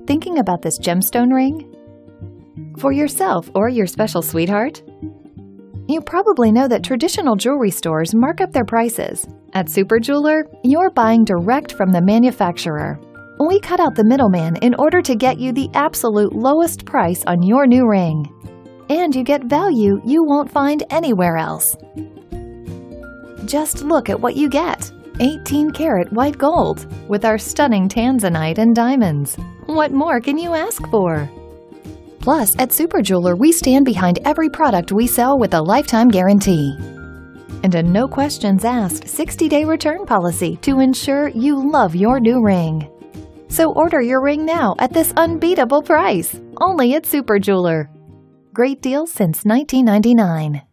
Thinking about this gemstone ring? For yourself or your special sweetheart? You probably know that traditional jewelry stores mark up their prices. At SuperJeweler, you're buying direct from the manufacturer. We cut out the middleman in order to get you the absolute lowest price on your new ring. And you get value you won't find anywhere else. Just look at what you get. 18-karat white gold with our stunning Tanzanite and diamonds. What more can you ask for? Plus, at SuperJeweler, we stand behind every product we sell with a lifetime guarantee. And a no questions asked 60-day return policy to ensure you love your new ring. So order your ring now at this unbeatable price, only at SuperJeweler. Great deal since 1999.